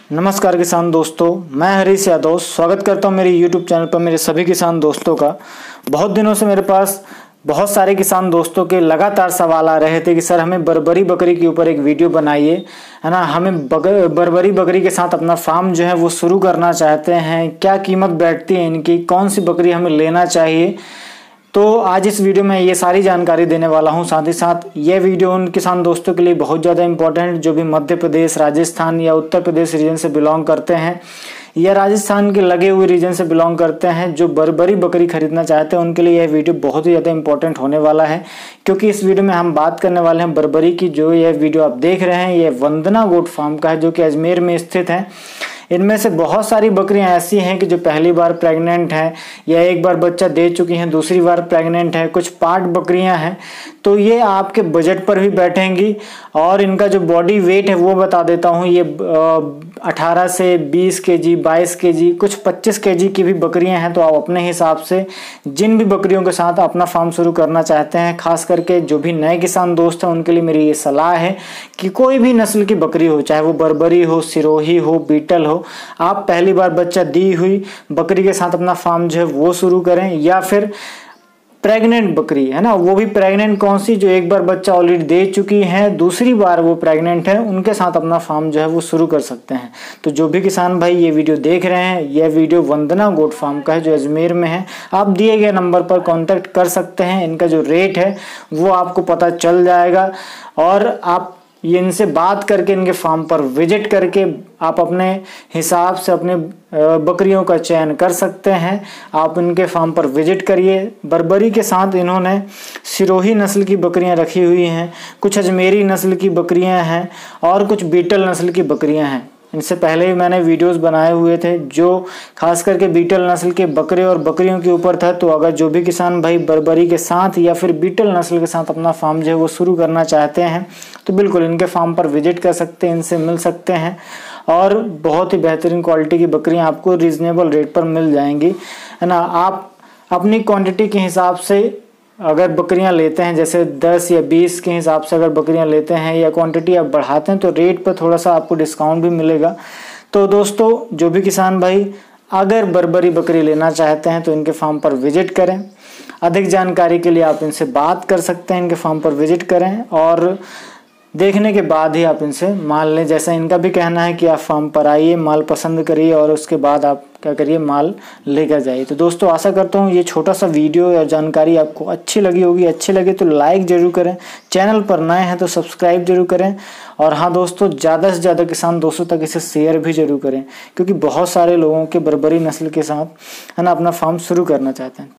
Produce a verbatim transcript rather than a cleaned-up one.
नमस्कार किसान दोस्तों, मैं हरीश यादव स्वागत करता हूं मेरे यूट्यूब चैनल पर मेरे सभी किसान दोस्तों का। बहुत दिनों से मेरे पास बहुत सारे किसान दोस्तों के लगातार सवाल आ रहे थे कि सर हमें बर्बरी बकरी के ऊपर एक वीडियो बनाइए, है ना। हमें बर्बरी बकरी के साथ अपना फार्म जो है वो शुरू करना चाहते हैं। क्या कीमत बैठती है इनकी, कौन सी बकरी हमें लेना चाहिए। तो आज इस वीडियो में ये सारी जानकारी देने वाला हूं। साथ ही साथ ये वीडियो उन किसान दोस्तों के लिए बहुत ज़्यादा इंपॉर्टेंट जो भी मध्य प्रदेश, राजस्थान या उत्तर प्रदेश रीजन से बिलोंग करते हैं या राजस्थान के लगे हुए रीजन से बिलोंग करते हैं, जो बर्बरी बकरी खरीदना चाहते हैं, उनके लिए यह वीडियो बहुत ही ज़्यादा इंपॉर्टेंट होने वाला है। क्योंकि इस वीडियो में हम बात करने वाले हैं बर्बरी की। जो यह वीडियो आप देख रहे हैं ये वंदना गोट फार्म का है, जो कि अजमेर में स्थित है। इनमें से बहुत सारी बकरियां ऐसी हैं कि जो पहली बार प्रेग्नेंट हैं या एक बार बच्चा दे चुकी हैं, दूसरी बार प्रेग्नेंट है। कुछ पार्ट बकरियां हैं, तो ये आपके बजट पर भी बैठेंगी। और इनका जो बॉडी वेट है वो बता देता हूँ। ये अठारह से बीस केजी, बाईस केजी, कुछ पच्चीस केजी की भी बकरियां हैं। तो आप अपने हिसाब से जिन भी बकरियों के साथ अपना फार्म शुरू करना चाहते हैं, खास करके जो भी नए किसान दोस्त हैं उनके लिए मेरी ये सलाह है कि कोई भी नस्ल की बकरी हो, चाहे वो बर्बरी हो, सिरोही हो, बीटल हो, आप पहली बार बच्चा दी हुई बकरी के साथ अपना फार्म जो है वो शुरू करें। या फिर प्रेग्नेंट बकरी, है ना, वो भी प्रेग्नेंट कौन सी, जो एक बार बच्चा ऑलरेडी दे चुकी है, दूसरी बार वो प्रेग्नेंट है, उनके साथ अपना फार्म जो है वो शुरू कर सकते हैं। तो जो भी किसान भाई ये वीडियो देख रहे हैं, यह वीडियो वंदना गोट फार्म का है जो अजमेर में है। आप दिए गए नंबर पर कॉन्टेक्ट कर सकते हैं। इनका जो रेट है वो आपको पता चल जाएगा और आप ये इनसे बात करके, इनके फार्म पर विजिट करके आप अपने हिसाब से अपने बकरियों का चयन कर सकते हैं। आप इनके फार्म पर विजिट करिए। बर्बरी के साथ इन्होंने सिरोही नस्ल की बकरियां रखी हुई हैं, कुछ अजमेरी नस्ल की बकरियां हैं और कुछ बीटल नस्ल की बकरियां हैं। इनसे पहले भी मैंने वीडियोस बनाए हुए थे जो खास करके बीटल नस्ल के बकरे और बकरियों के ऊपर था। तो अगर जो भी किसान भाई बर्बरी के साथ या फिर बीटल नस्ल के साथ अपना फार्म जो है वो शुरू करना चाहते हैं तो बिल्कुल इनके फार्म पर विजिट कर सकते हैं, इनसे मिल सकते हैं और बहुत ही बेहतरीन क्वालिटी की बकरियां आपको रीजनेबल रेट पर मिल जाएंगी, है ना। आप अपनी क्वांटिटी के हिसाब से अगर बकरियां लेते हैं, जैसे दस या बीस के हिसाब से अगर बकरियां लेते हैं या क्वांटिटी आप बढ़ाते हैं तो रेट पर थोड़ा सा आपको डिस्काउंट भी मिलेगा। तो दोस्तों जो भी किसान भाई अगर बर्बरी बकरी लेना चाहते हैं तो इनके फार्म पर विजिट करें। अधिक जानकारी के लिए आप इनसे बात कर सकते हैं, इनके फार्म पर विजिट करें और देखने के बाद ही आप इनसे माल लें। जैसा इनका भी कहना है कि आप फार्म पर आइए, माल पसंद करिए और उसके बाद आप क्या करिए, माल लेकर जाइए। तो दोस्तों आशा करता हूँ ये छोटा सा वीडियो या जानकारी आपको अच्छी लगी होगी। अच्छी लगे तो लाइक जरूर करें, चैनल पर नए हैं तो सब्सक्राइब जरूर करें और हाँ दोस्तों, ज़्यादा से ज़्यादा किसान दोस्तों तक इसे शेयर भी जरूर करें, क्योंकि बहुत सारे लोगों के बर्बरी नस्ल के साथ, है ना, अपना फार्म शुरू करना चाहते हैं।